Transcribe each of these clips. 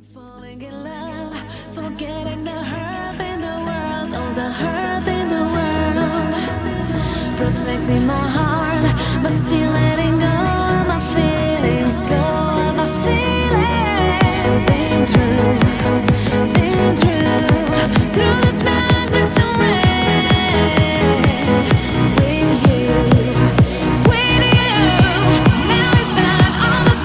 Falling in love, forgetting the hurt in the world, all the hurt in the world. Protecting my heart, but still letting go of my feelings, go of my feelings. Been through the darkness and rain. With you, now it's not on the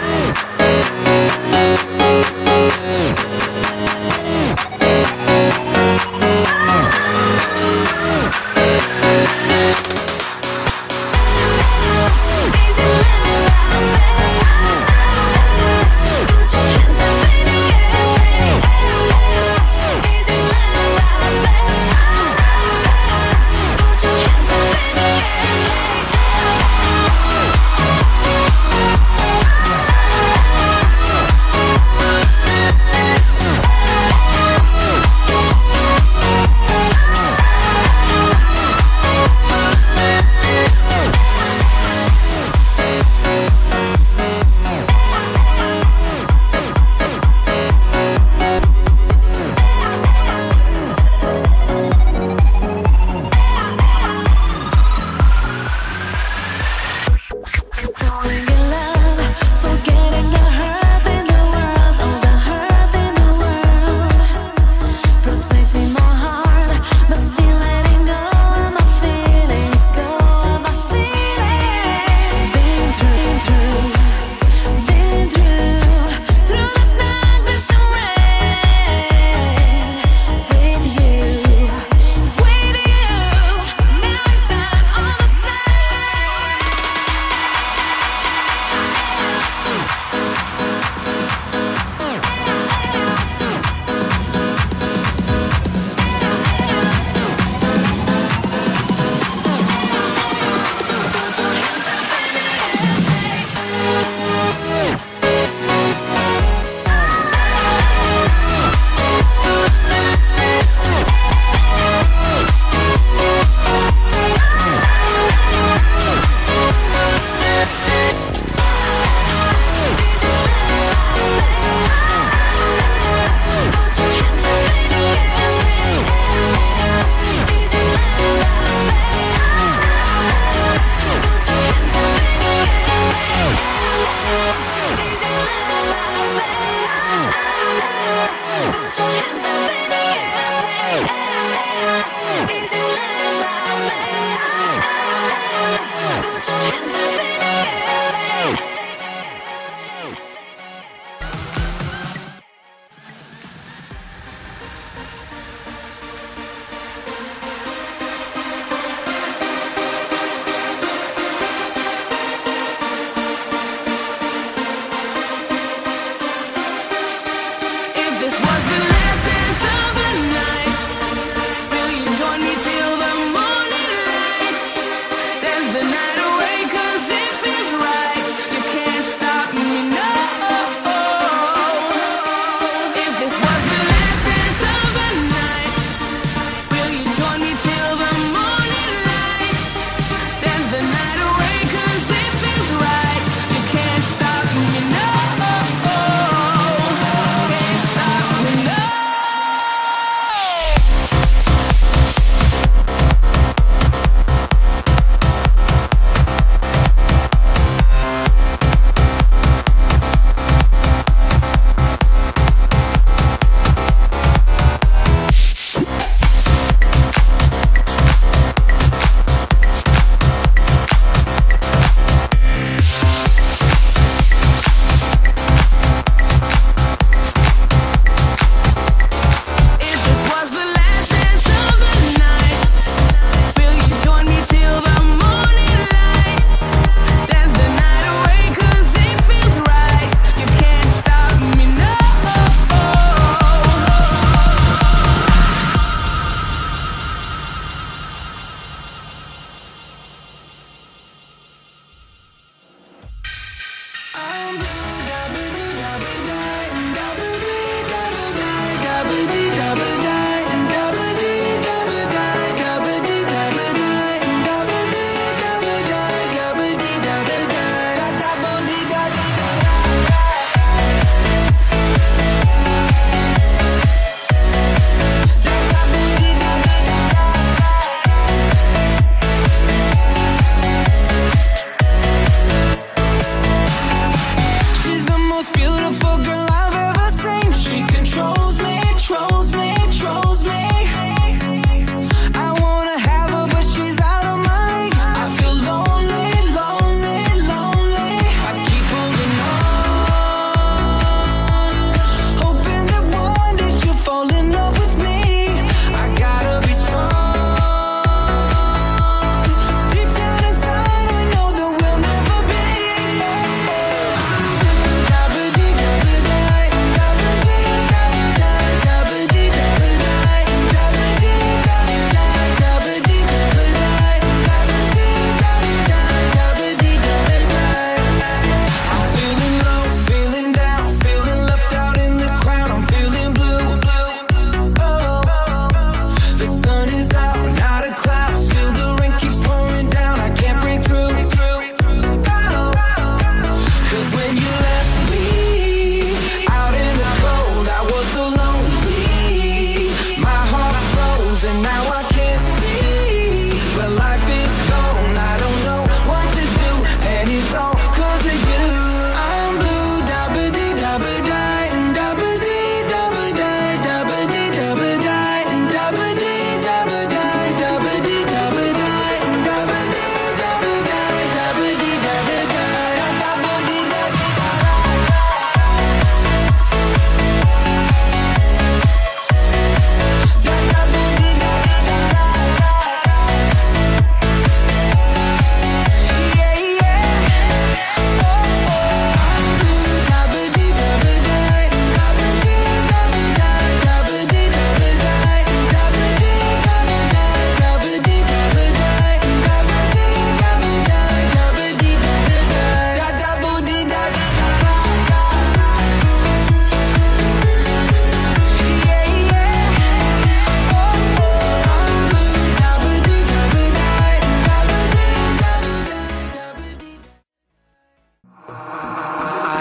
same.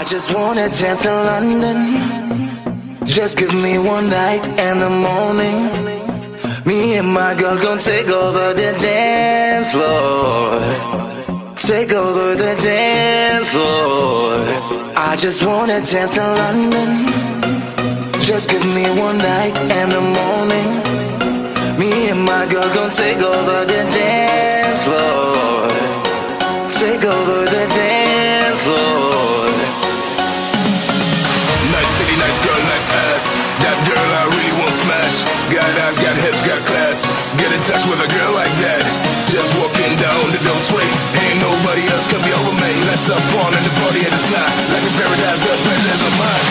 just wanna dance in London. Just give me one night and the morning. Me and my girl gon' take over the dance floor. Take over the dance floor. I just wanna dance in London. Just give me one night and the morning. Me and my girl gon' take over the dance floor. Take over the dance floor. Nice city, nice girl, nice ass. That girl I really want smash. Got eyes, got hips, got class. Get in touch with a girl like that. Just walking down the don't sway. Ain't nobody else can be over me. Let's have fun in the party and it's not like a paradise, the pleasures of mine.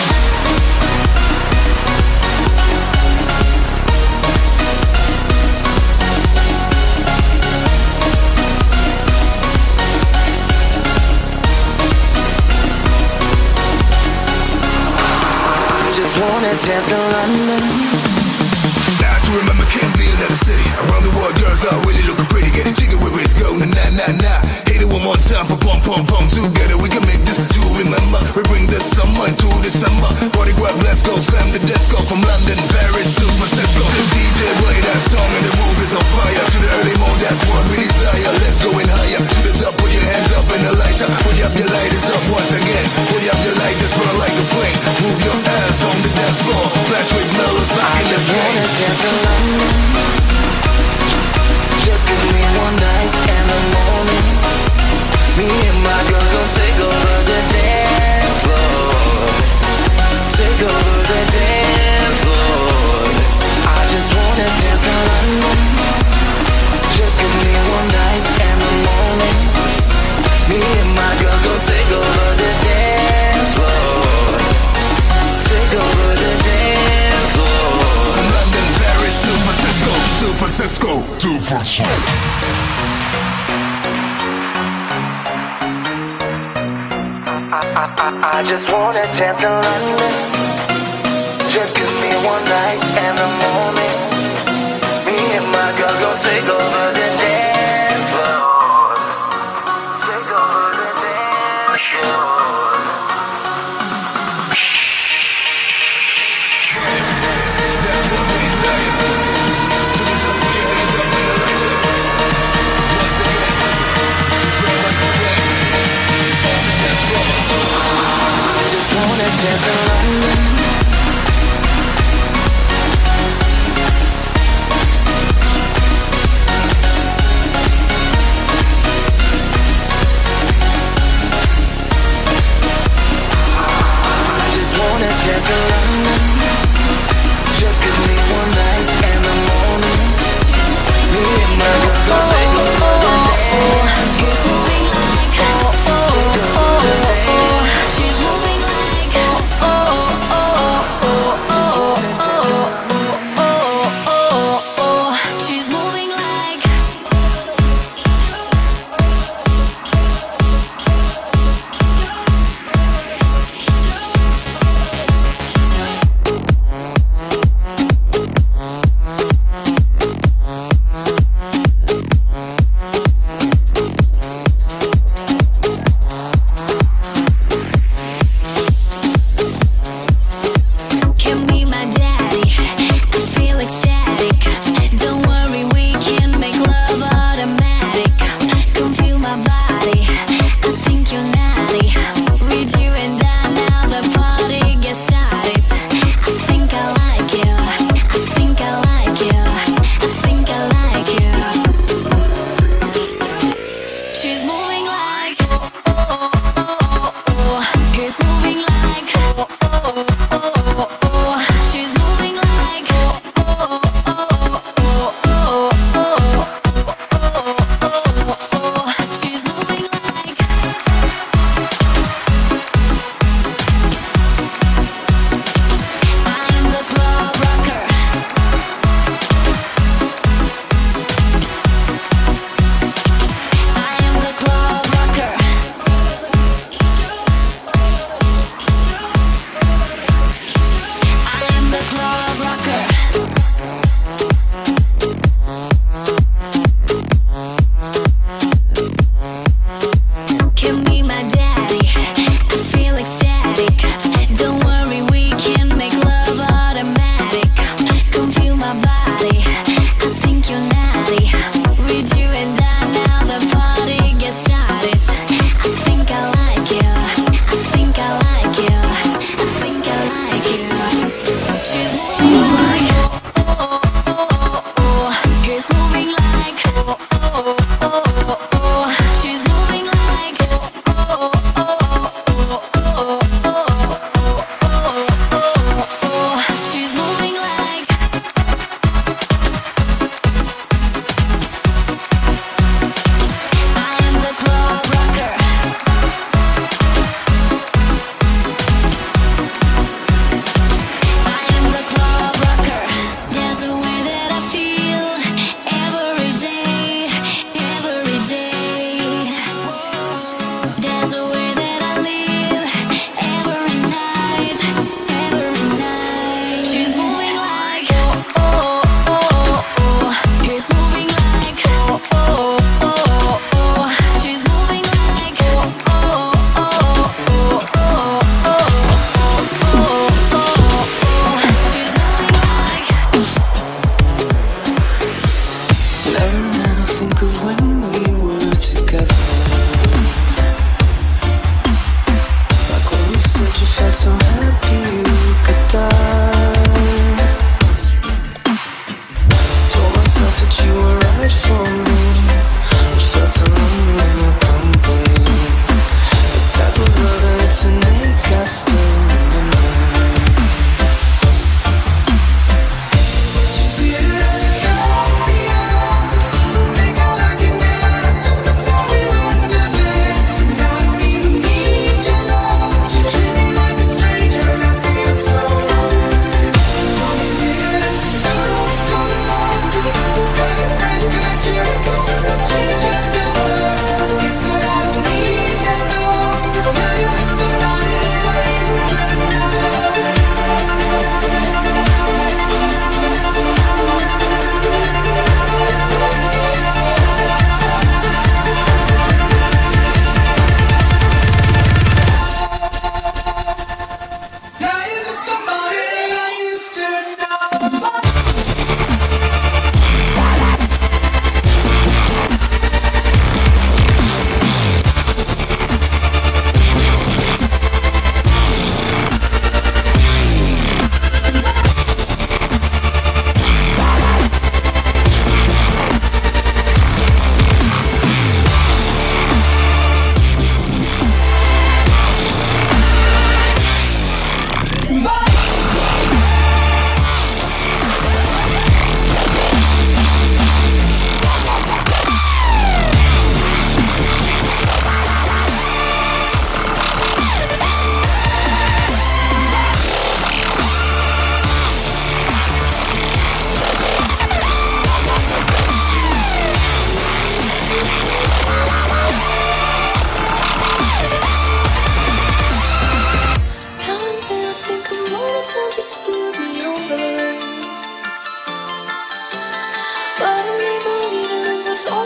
Just wanna dance in London. Now to remember can't be another city. Around the world girls are really looking pretty. Get it jiggy with it, go na na na na. Hit it one more time for pom pom pom. Together we can make this to remember. We bring the summer into December. Party grab, let's go, slam the disco. From London, Paris, San Francisco. DJ play that song and the roof is on fire. To the early morning, that's what we desire. Let's go in higher, to the top, put your hands up in the lighter. Put up your lighters up once again. Put up your lighters, burn like a flame. Move your ass on the dance floor. Patrick Miller's back in the Just game. wanna dance in London. Just give me one night and the morning. Me and my girl gon' take over the dance floor. Take over the dance floor. I just wanna dance in London. Just give me one night and the morning. Me and my girl gon' take over the dance floor. Take over the dance floor. From London, Paris, San Francisco, San Francisco, San Francisco. I just wanna dance in London. Just give me one night and the morning. Me and my girl gon' take over the dance floor. Take over the dance floor. That's what we desire. To the top, put your hands up in the lighter. Once again, spread like a flame. On the dance floor. I just wanna dance in London. I just wanna dance in London. Just give me one night and the morning. Me and my girl gon' take over the dance. She's moving like, Take over the dance. she's moving like,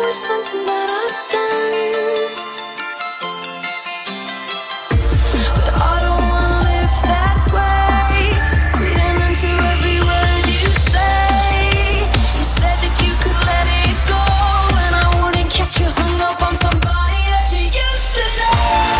something that I've done, but I don't wanna live that way. Reading into every word you say. You said that you could let it go, and I wouldn't catch you hung up on somebody that you used to know.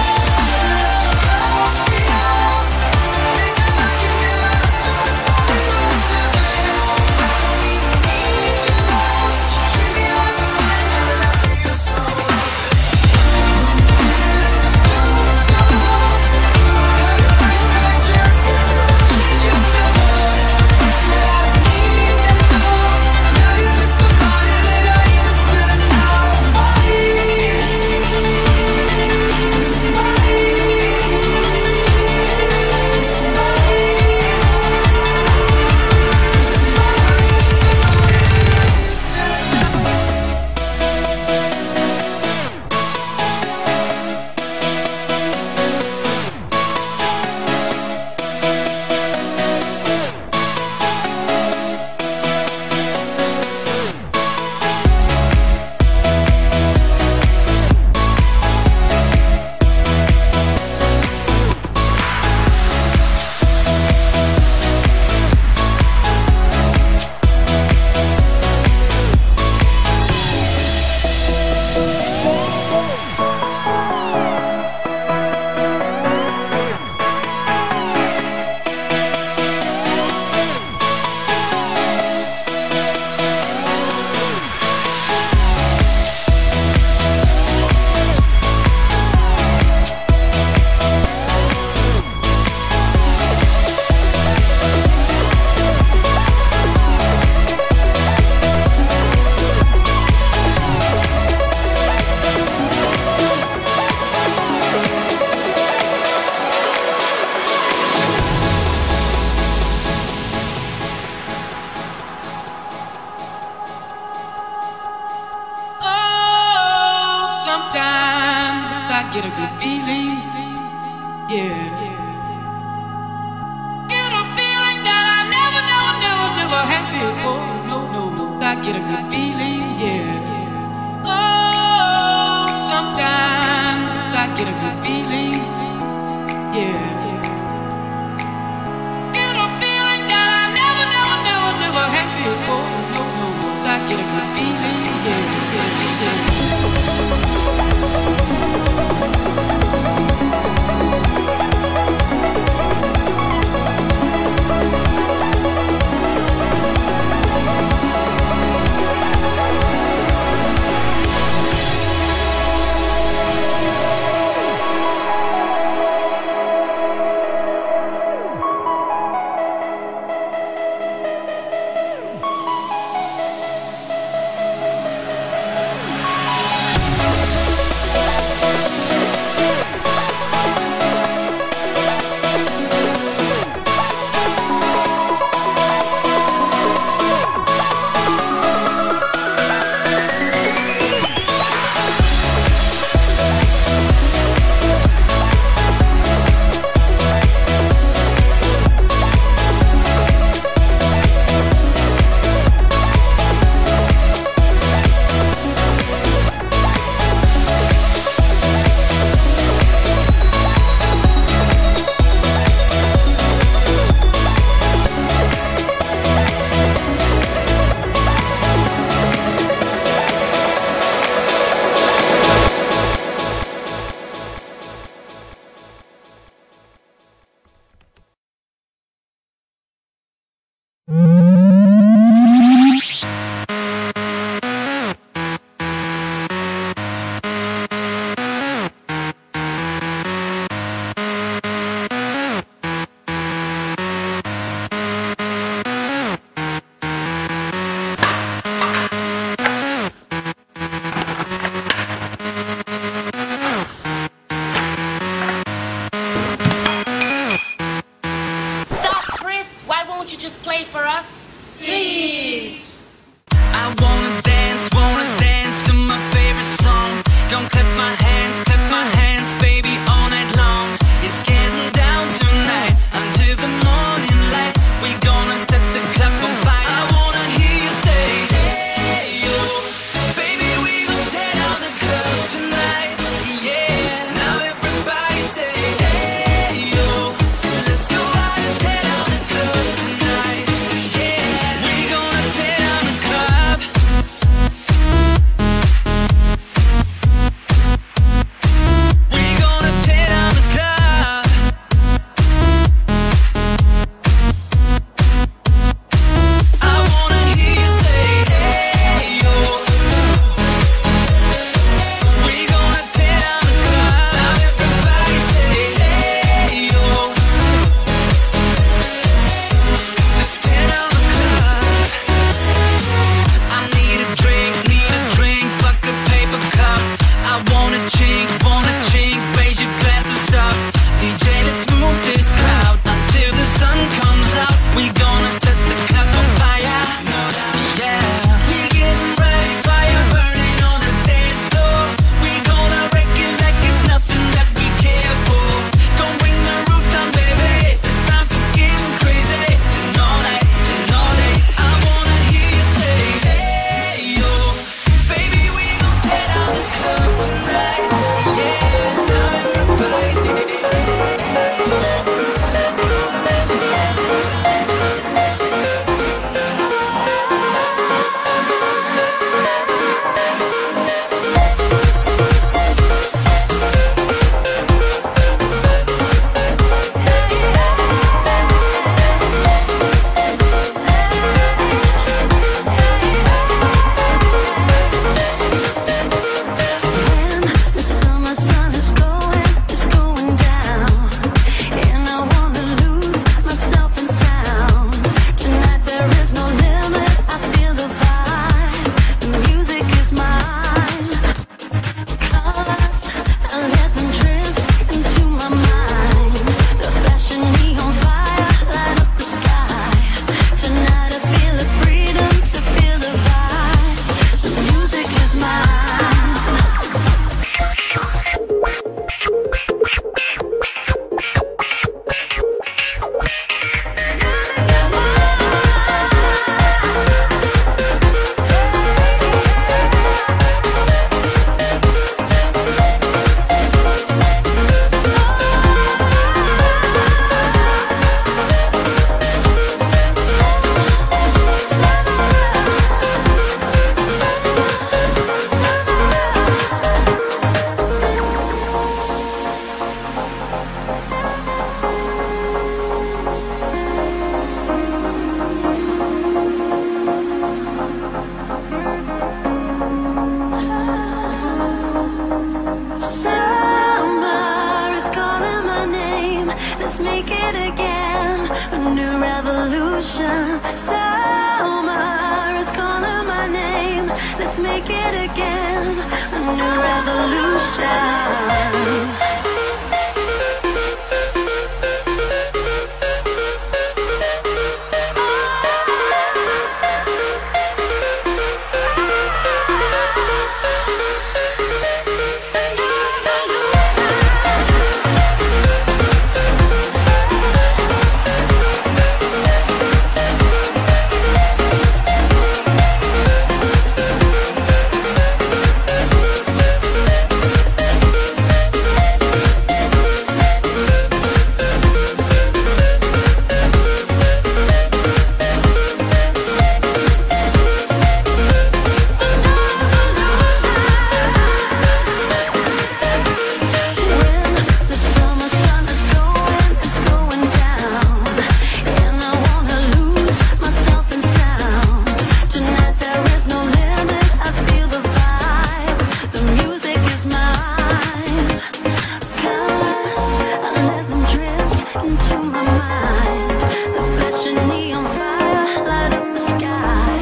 Baby, we will revolution. Summer is calling my name. Let's make it again, a new revolution.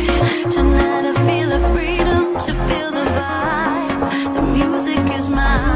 Tonight I feel a freedom to feel the vibe. The music is mine.